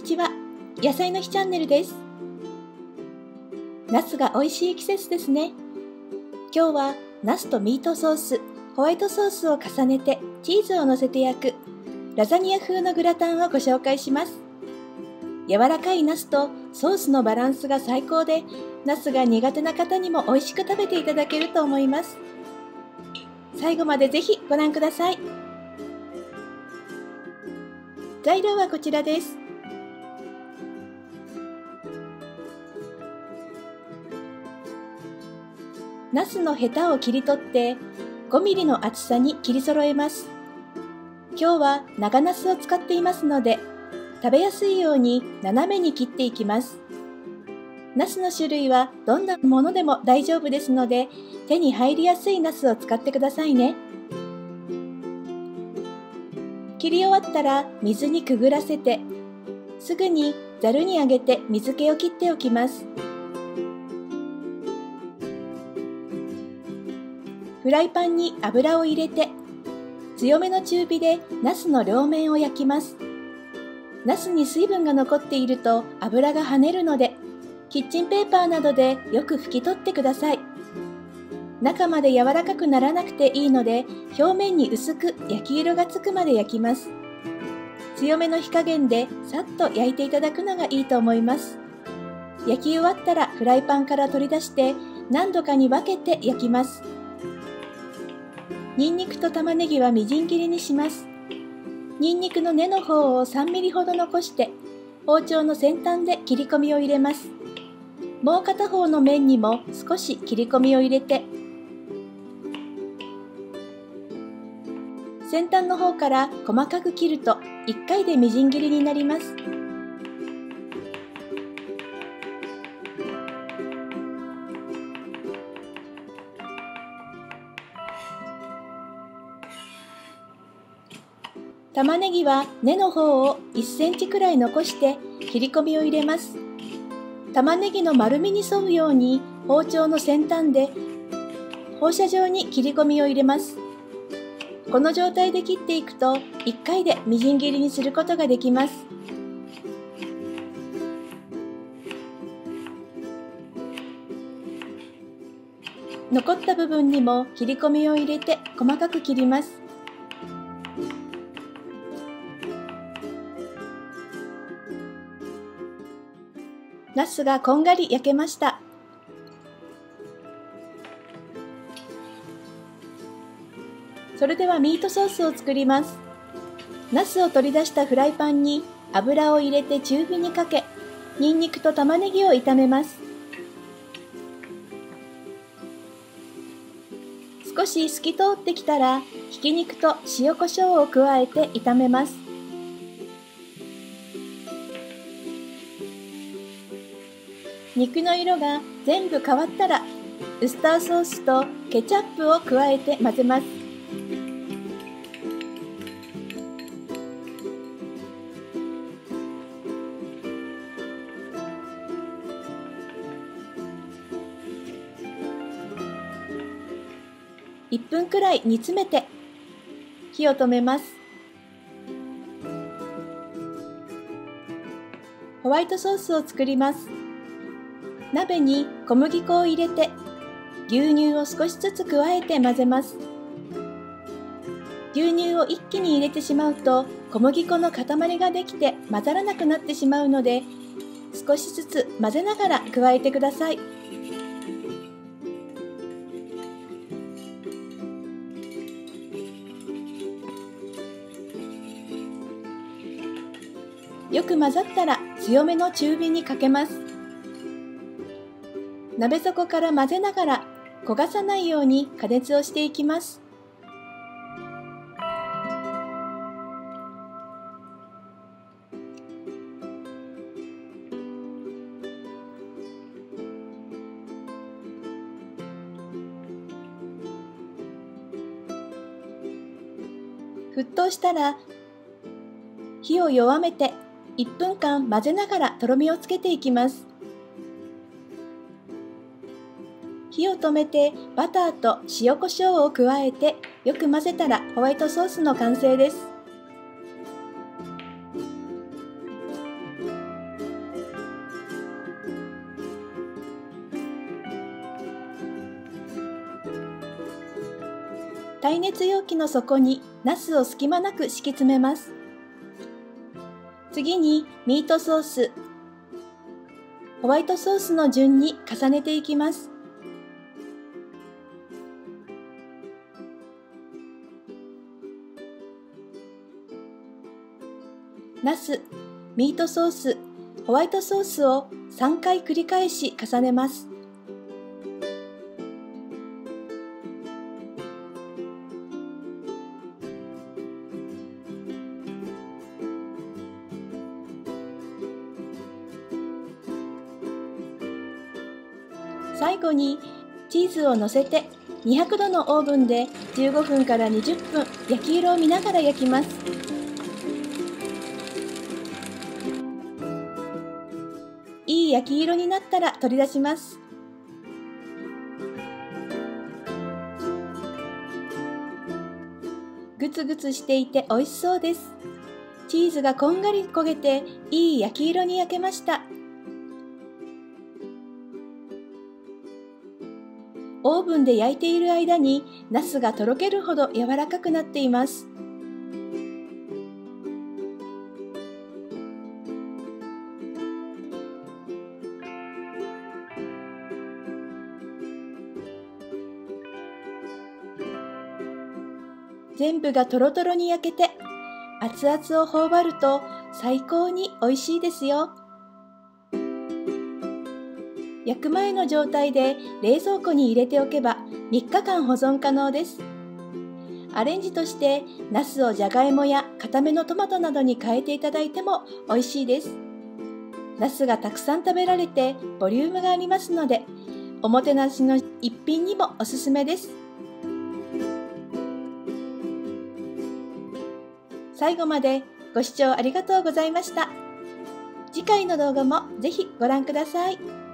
ちは、野菜の日チャンネルです。ナスが美味しい季節ですね。今日はナスとミートソース、ホワイトソースを重ねてチーズを乗せて焼くラザニア風のグラタンをご紹介します。柔らかいナスとソースのバランスが最高で、ナスが苦手な方にも美味しく食べていただけると思います。最後までぜひご覧ください。材料はこちらです。ナスのヘタを切り取って5ミリの厚さに切り揃えます。今日は長ナスを使っていますので、食べやすいように斜めに切っていきます。ナスの種類はどんなものでも大丈夫ですので、手に入りやすいナスを使ってくださいね。切り終わったら水にくぐらせて、すぐにざるにあげて水気を切っておきます。フライパンに油を入れて、強めの中火でナスの両面を焼きます。ナスに水分が残っていると油が跳ねるので、キッチンペーパーなどでよく拭き取ってください。中まで柔らかくならなくていいので、表面に薄く焼き色がつくまで焼きます。強めの火加減でさっと焼いていただくのがいいと思います。焼き終わったらフライパンから取り出して何度かに分けて焼きます。ニンニクと玉ねぎはみじん切りにします。ニンニクの根の方を3ミリほど残して包丁の先端で切り込みを入れます。もう片方の面にも少し切り込みを入れて、先端の方から細かく切ると1回でみじん切りになります。玉ねぎは根の方を1センチくらい残して切り込みを入れます。玉ねぎの丸みに沿うように包丁の先端で放射状に切り込みを入れます。この状態で切っていくと1回でみじん切りにすることができます。残った部分にも切り込みを入れて細かく切ります。ナスがこんがり焼けました。それではミートソースを作ります。ナスを取り出したフライパンに油を入れて中火にかけ、ニンニクと玉ねぎを炒めます。少し透き通ってきたら、ひき肉と塩コショウを加えて炒めます。肉の色が全部変わったら、ウスターソースとケチャップを加えて混ぜます。1分くらい煮詰めて火を止めます。ホワイトソースを作ります。鍋に小麦粉を入れて牛乳を少しずつ加えて混ぜます。牛乳を一気に入れてしまうと小麦粉の塊ができて混ざらなくなってしまうので、少しずつ混ぜながら加えてください。よく混ざったら強めの中火にかけます。鍋底から混ぜながら焦がさないように加熱をしていきます。沸騰したら火を弱めて1分間混ぜながらとろみをつけていきます。火を止めてバターと塩コショウを加えてよく混ぜたらホワイトソースの完成です。 耐熱容器の底にナスを隙間なく敷き詰めます。次にミートソース、ホワイトソースの順に重ねていきます。ナス、ミートソース、ホワイトソースを3回繰り返し重ねます。最後にチーズを乗せて200度のオーブンで15分から20分焼き色を見ながら焼きます。いい焼き色になったら取り出します。グツグツしていて美味しそうです。チーズがこんがり焦げていい焼き色に焼けました。オーブンで焼いている間にナスがとろけるほど柔らかくなっています。全部がとろとろに焼けて熱々を頬張ると最高に美味しいですよ。焼く前の状態で冷蔵庫に入れておけば3日間保存可能です。アレンジとしてナスをじゃがいもや固めのトマトなどに変えていただいても美味しいです。ナスがたくさん食べられてボリュームがありますので、おもてなしの一品にもおすすめです。最後までご視聴ありがとうございました。次回の動画もぜひご覧ください。